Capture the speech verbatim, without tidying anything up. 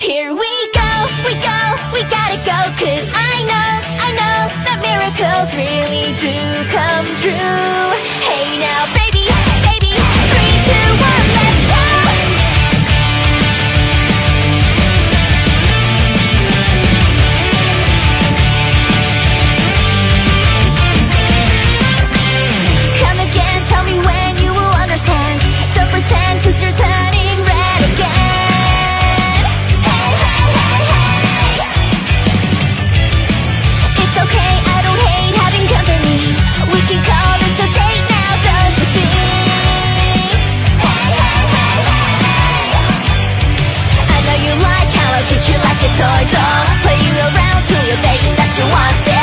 Here we go, we go, we gotta go. Cause I know, I know that miracles really do come true. Hey now baby, baby, three, two, one, let's go. Come again, tell me when you will understand. Don't pretend cause you're turning red again. Hey, hey, hey, hey. It's okay, I don't hate having company. We can call this a date now, don't you think? Hey, hey, hey, hey. I know you like how I treat you like a toy doll. Play you around till you're begging that you want it.